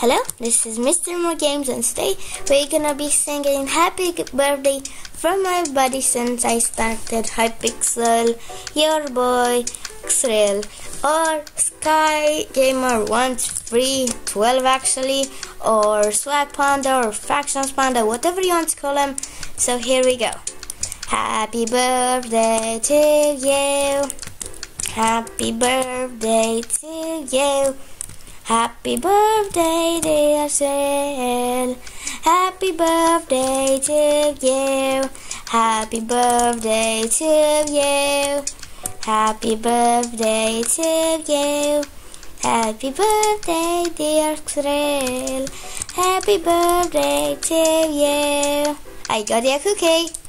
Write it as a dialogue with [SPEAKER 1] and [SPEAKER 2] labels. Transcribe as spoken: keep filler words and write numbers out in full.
[SPEAKER 1] Hello, this is Mister More Games, and today we're gonna be singing happy birthday from my buddy since I started Hypixel, your boy Cyril, or Sky Gamer one three twelve actually, or Swag Panda, or Fractions Panda, whatever you want to call him. So here we go. Happy birthday to you. Happy birthday to you. Happy birthday, dear Cyril. Happy birthday to you. Happy birthday to you. Happy birthday to you. Happy birthday, dear Cyril. Happy birthday to you. I got you a cookie.